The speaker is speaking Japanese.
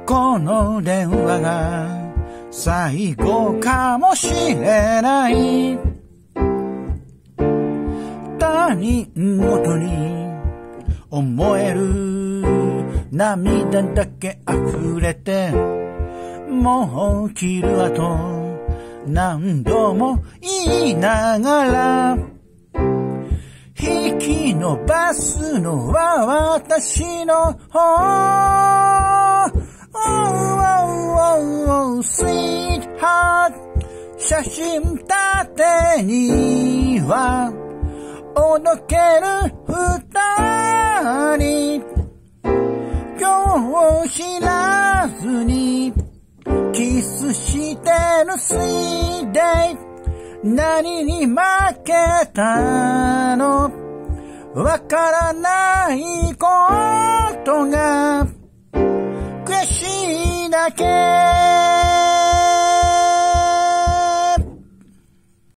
この電話が最後かもしれない。他人事に思える涙だけ溢れて、もう切る後何度も言いながら、引き伸ばすのは私の方。Sweetheart 写真立てにはおどける二人、今日知らずにキスしてる Sweet Day。 何に負けたのわからないことが悔しいだけ。